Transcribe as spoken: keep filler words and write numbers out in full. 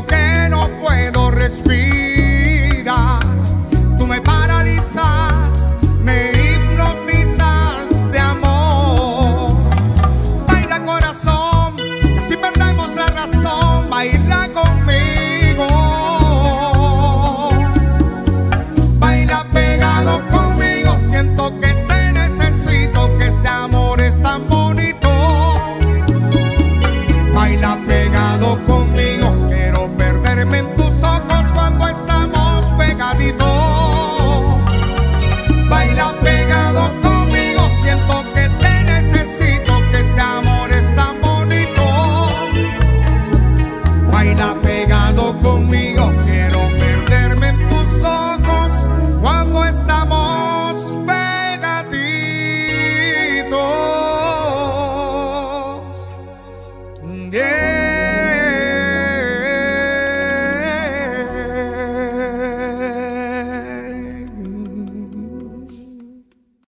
Siento que no puedo respirar. Tú me paralizas, me hipnotizas de amor. Baila corazón, así perdemos la razón. Baila conmigo. Baila pegado conmigo. Siento que te necesito, que este amor es tan bonito. Baila pegado conmigo. Quiero perderme en tus ojos cuando estamos pegaditos. Baila pegado conmigo. Siento que te necesito, que este amor es tan bonito. Baila pegado conmigo. Quiero perderme en tus ojos cuando estamos pegaditos. Yeah.